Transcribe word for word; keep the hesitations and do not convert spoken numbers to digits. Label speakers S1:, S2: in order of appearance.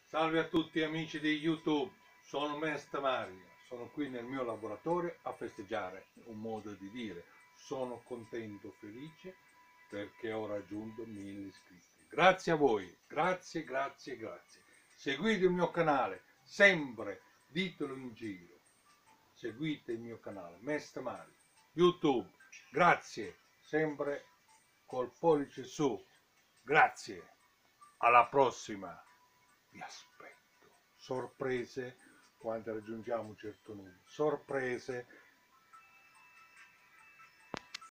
S1: Salve a tutti amici di YouTube, sono Mestre Mario, sono qui nel mio laboratorio a festeggiare, un modo di dire, sono contento, felice perché ho raggiunto mille iscritti. Grazie a voi, grazie, grazie, grazie. Seguite il mio canale, sempre, ditelo in giro, seguite il mio canale, Mestre Mario, YouTube, grazie, sempre col pollice su, grazie, alla prossima. Vi aspetto sorprese quando raggiungiamo un certo numero, sorprese